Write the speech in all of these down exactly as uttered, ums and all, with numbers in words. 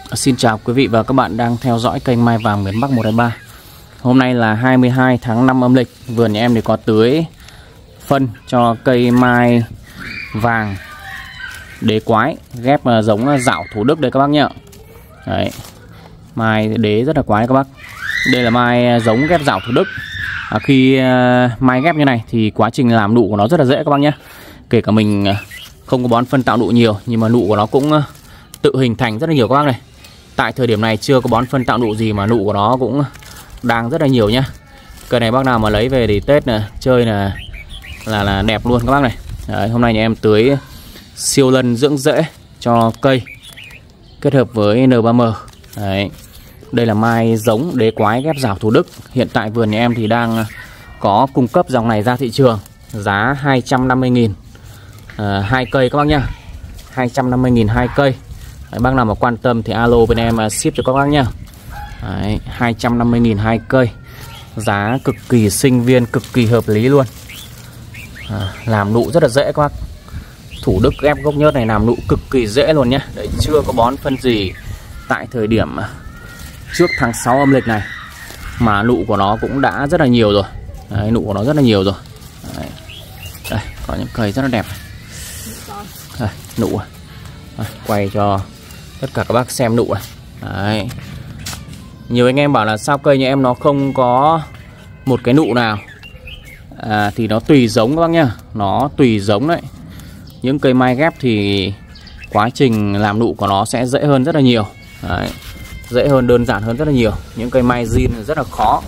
Xin chào quý vị và các bạn đang theo dõi kênh Mai Vàng miền Bắc một hai ba. Hôm nay là hai mươi hai tháng năm âm lịch. Vườn nhà em thì có tưới phân cho cây mai vàng đế quái ghép giống dạo Thủ Đức đây các bác nhá. Đấy, mai đế rất là quái các bác. Đây là mai giống ghép dạo Thủ Đức. à, Khi uh, mai ghép như này thì quá trình làm nụ của nó rất là dễ các bác nhé. Kể cả mình không có bón phân tạo nụ nhiều, nhưng mà nụ của nó cũng uh, tự hình thành rất là nhiều các bác này. Tại thời điểm này chưa có bón phân tạo nụ gì mà nụ của nó cũng đang rất là nhiều nhá. Cây này bác nào mà lấy về thì Tết này, chơi là là là đẹp luôn các bác này. Đấy, hôm nay nhà em tưới siêu lân dưỡng rễ cho cây kết hợp với en ba em. Đấy, đây là mai giống đế quái ghép dạo Thủ Đức. Hiện tại vườn nhà em thì đang có cung cấp dòng này ra thị trường, giá hai trăm năm mươi nghìn à, hai cây các bác nhá. hai trăm năm mươi nghìn hai cây. Đấy, bác nào mà quan tâm thì alo bên em ship cho các bác nhá. Đấy, hai trăm năm mươi nghìn hai cây. Giá cực kỳ sinh viên, cực kỳ hợp lý luôn. à, Làm nụ rất là dễ các bác. Thủ Đức ghép gốc nhớt này làm nụ cực kỳ dễ luôn nhá. Đấy, chưa có bón phân gì tại thời điểm trước tháng sáu âm lịch này mà nụ của nó cũng đã rất là nhiều rồi. Đấy, nụ của nó rất là nhiều rồi. Đấy. Đây, có những cây rất là đẹp. Đây, nụ Đây, quay cho tất cả các bác xem nụ này. Đấy. Nhiều anh em bảo là sao cây nhà em nó không có một cái nụ nào. à, Thì nó tùy giống các bác nhá. Nó tùy giống đấy. Những cây mai ghép thì quá trình làm nụ của nó sẽ dễ hơn rất là nhiều. Đấy, dễ hơn, đơn giản hơn rất là nhiều. Những cây mai zin rất là khó.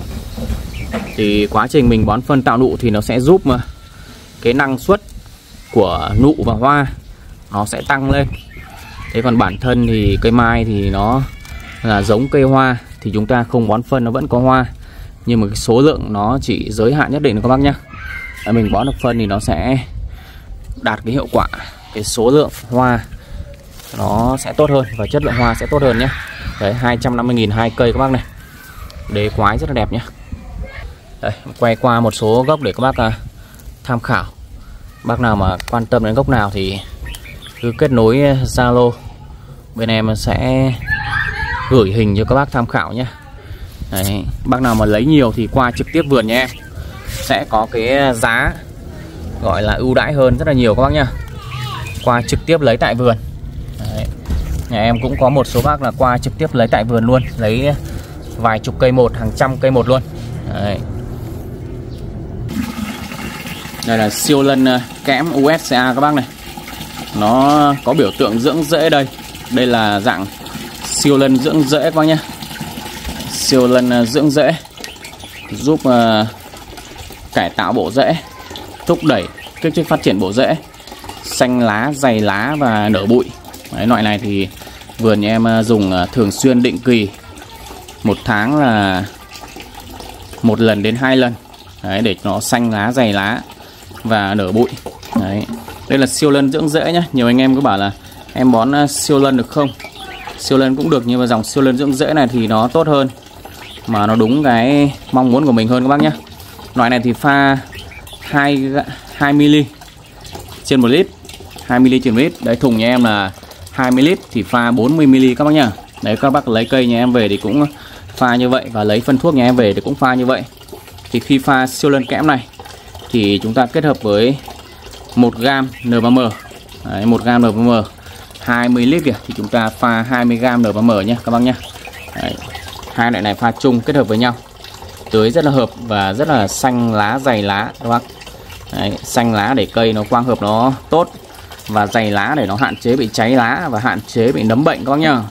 Thì quá trình mình bón phân tạo nụ thì nó sẽ giúp mà cái năng suất của nụ và hoa nó sẽ tăng lên. Thế còn bản thân thì cây mai thì nó là giống cây hoa, thì chúng ta không bón phân nó vẫn có hoa, nhưng mà cái số lượng nó chỉ giới hạn nhất định các bác nhé. Mình bón được phân thì nó sẽ đạt cái hiệu quả, cái số lượng hoa nó sẽ tốt hơn và chất lượng hoa sẽ tốt hơn nhé. Đấy, hai trăm năm mươi nghìn hai cây các bác này. Đế quái rất là đẹp nhé. Đây, quay qua một số gốc để các bác uh, tham khảo. Bác nào mà quan tâm đến gốc nào thì cứ kết nối Zalo, bên em sẽ gửi hình cho các bác tham khảo nhé. Đấy, bác nào mà lấy nhiều thì qua trực tiếp vườn nha em, sẽ có cái giá gọi là ưu đãi hơn rất là nhiều các bác nhá. Qua trực tiếp lấy tại vườn. Đấy, nhà em cũng có một số bác là qua trực tiếp lấy tại vườn luôn, lấy vài chục cây một, hàng trăm cây một luôn. Đấy. Đây là siêu lân kẽm u ét xê a các bác này. Nó có biểu tượng dưỡng rễ đây. Đây là dạng siêu lân dưỡng rễ các bác nhé. Siêu lân dưỡng rễ giúp uh, cải tạo bộ rễ, thúc đẩy kích thích phát triển bộ rễ, xanh lá, dày lá và nở bụi. Đấy, loại này thì vườn nhà em dùng thường xuyên định kỳ, một tháng là một lần đến hai lần. Đấy, để nó xanh lá, dày lá và nở bụi. Đấy, đây là siêu lân dưỡng rễ nhé. Nhiều anh em cứ bảo là em bón siêu lân được không? Siêu lân cũng được, nhưng mà dòng siêu lân dưỡng rễ này thì nó tốt hơn, mà nó đúng cái mong muốn của mình hơn các bác nhé. Loại này thì pha hai mi li trên một lít, hai mi li trên một lít. Đấy, thùng nhà em là hai mươi lít thì pha bốn mươi mi li các bác nhá. Đấy, các bác lấy cây nhà em về thì cũng pha như vậy, và lấy phân thuốc nhà em về thì cũng pha như vậy. Thì khi pha siêu lân kẽm này thì chúng ta kết hợp với một gam en ba em. Đấy, một gam en ba em, hai mươi lít kìa, thì chúng ta pha hai mươi gam en ba em nhé các bác nhé. Đấy, hai loại này pha chung kết hợp với nhau, tưới rất là hợp và rất là xanh lá, dày lá các bác. Đấy, xanh lá để cây nó quang hợp nó tốt, và dày lá để nó hạn chế bị cháy lá và hạn chế bị nấm bệnh các bác nhá.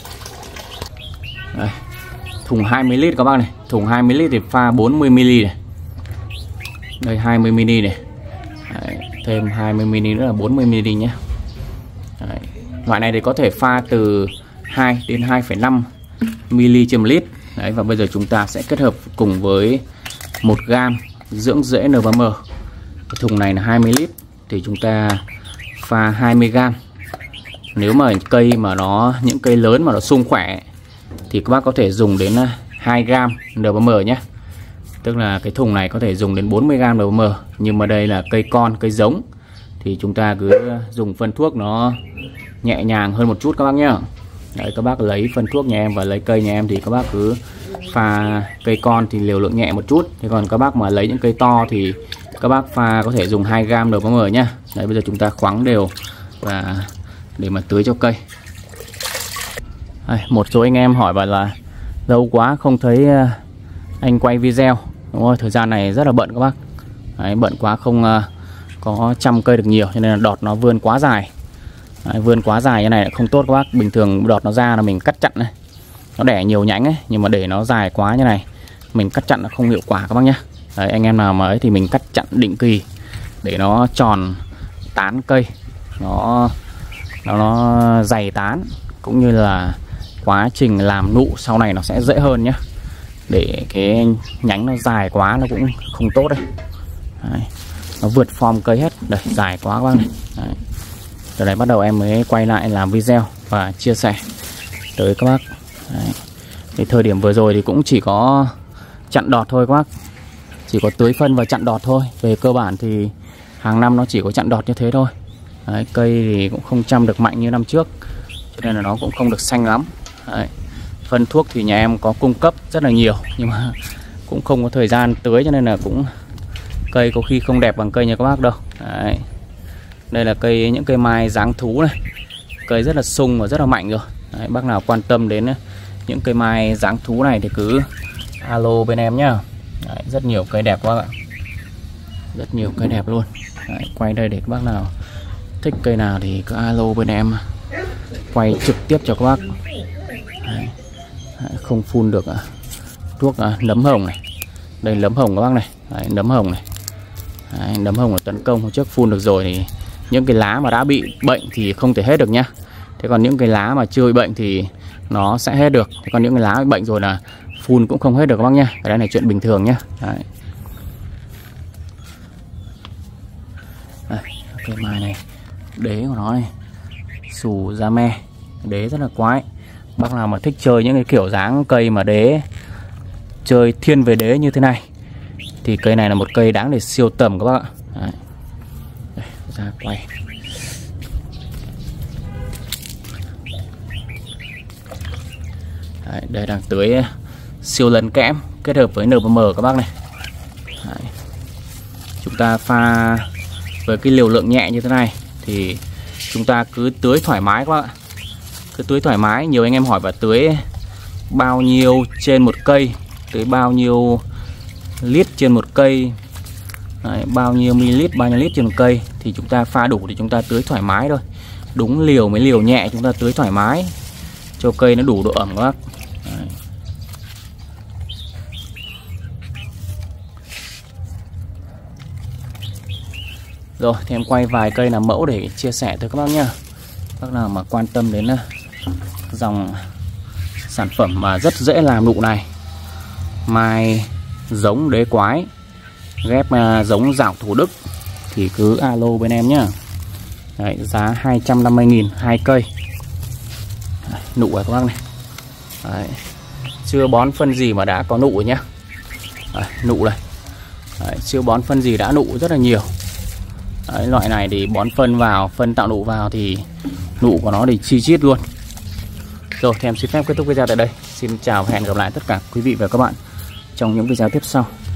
Đây, thùng hai mươi lít các bác này. Thùng hai mươi lít thì pha bốn mươi mi li này. Đây, hai mươi mi li này. Đấy, thêm hai mươi mi li nữa là bốn mươi mi li nhé. Đấy, loại này thì có thể pha từ hai đến hai phẩy năm mi li trên một lít. Đấy, và bây giờ chúng ta sẽ kết hợp cùng với một gam dưỡng rễ en ba em. Cái thùng này là hai mươi lít thì chúng ta pha hai mươi gam. Nếu mà cây mà nó những cây lớn mà nó sung khỏe thì các bác có thể dùng đến hai gam en ba em nhé. Tức là cái thùng này có thể dùng đến bốn mươi gam en ba em. Nhưng mà đây là cây con, cây giống thì chúng ta cứ dùng phân thuốc nó nhẹ nhàng hơn một chút các bác nhé. Đấy, các bác lấy phân thuốc nhà em và lấy cây nhà em thì các bác cứ pha cây con thì liều lượng nhẹ một chút. Thế còn các bác mà lấy những cây to thì các bác pha có thể dùng hai gam đờ pê em nhá. Đấy, bây giờ chúng ta khoáng đều và để mà tưới cho cây. Đây, một số anh em hỏi bảo là lâu quá không thấy anh quay video. Đúng rồi, thời gian này rất là bận các bác. Đấy, bận quá không uh, có chăm cây được nhiều cho nên là đọt nó vươn quá dài. Đấy, vươn quá dài như này lại không tốt các bác. Bình thường đọt nó ra là mình cắt chặn này, nó đẻ nhiều nhánh ấy, nhưng mà để nó dài quá như này mình cắt chặn nó không hiệu quả các bác nhé. Đấy, anh em nào mà ấy thì mình cắt chặn định kỳ để nó tròn tán cây, nó nó, nó dày tán, cũng như là quá trình làm nụ sau này nó sẽ dễ hơn nhé. Để cái nhánh nó dài quá nó cũng không tốt đấy. Đấy, nó vượt form cây hết. Đây, dài quá các bác này. Đấy. Từ đây bắt đầu em mới quay lại làm video và chia sẻ tới các bác. Đấy. Thì thời điểm vừa rồi thì cũng chỉ có chặn đọt thôi các bác, chỉ có tưới phân và chặn đọt thôi. Về cơ bản thì hàng năm nó chỉ có chặn đọt như thế thôi. Đấy, cây thì cũng không chăm được mạnh như năm trước, cho nên là nó cũng không được xanh lắm. Đấy. Phân thuốc thì nhà em có cung cấp rất là nhiều, nhưng mà cũng không có thời gian tưới, cho nên là cũng cây có khi không đẹp bằng cây nhà các bác đâu. Đấy. Đây là cây, những cây mai dáng thú này, cây rất là sung và rất là mạnh rồi. Đấy, bác nào quan tâm đến những cây mai dáng thú này thì cứ alo bên em nhá. Đấy, rất nhiều cây đẹp quá ạ, rất nhiều cây đẹp luôn. Đấy, quay đây để các bác nào thích cây nào thì cứ alo bên em, quay trực tiếp cho các bác. Đấy. Đấy, không phun được à, thuốc à, nấm hồng này. Đây nấm hồng các bác này. Đấy, nấm hồng này. Đấy, nấm hồng là tấn công hôm trước phun được rồi thì những cái lá mà đã bị bệnh thì không thể hết được nhá. Thế còn những cái lá mà chưa bị bệnh thì nó sẽ hết được. Thế còn những cái lá bị bệnh rồi là phun cũng không hết được các bác nhá. Cái này là chuyện bình thường nhá. Đấy. Đây, cây mai này, đế của nó này, xù da me, đế rất là quái. Bác nào mà thích chơi những cái kiểu dáng cây mà đế, chơi thiên về đế như thế này thì cây này là một cây đáng để siêu tầm các bác ạ. Đấy. Đây, ra quay. Đấy, đây đang tưới siêu lấn kẽm kết hợp với en pê em các bác này. Đấy. Chúng ta pha với cái liều lượng nhẹ như thế này thì chúng ta cứ tưới thoải mái các bác ạ. Cứ tưới thoải mái. Nhiều anh em hỏi và tưới bao nhiêu trên một cây, tưới bao nhiêu lít trên một cây. Đấy, bao nhiêu ml, bao nhiêu lít trên một cây thì chúng ta pha đủ thì chúng ta tưới thoải mái thôi. Đúng liều mấy liều nhẹ chúng ta tưới thoải mái cho cây nó đủ độ ẩm các bác. Đấy. Rồi thì em quay vài cây làm mẫu để chia sẻ tới các bác nhá. Bác nào mà quan tâm đến dòng sản phẩm mà rất dễ làm nụ này, mai giống đế quái ghép giống dạo Thủ Đức thì cứ alo bên em nhá. Đấy, giá hai trăm năm mươi nghìn hai cây. Đấy, nụ rồi các bác này. Đấy, chưa bón phân gì mà đã có nụ rồi nhá. Đấy, nụ đây. Đấy, chưa bón phân gì đã nụ rất là nhiều. Đấy, loại này thì bón phân vào, phân tạo nụ vào thì nụ của nó thì chi chít luôn. Rồi thì em xin phép kết thúc video tại đây. Xin chào và hẹn gặp lại tất cả quý vị và các bạn trong những video tiếp sau.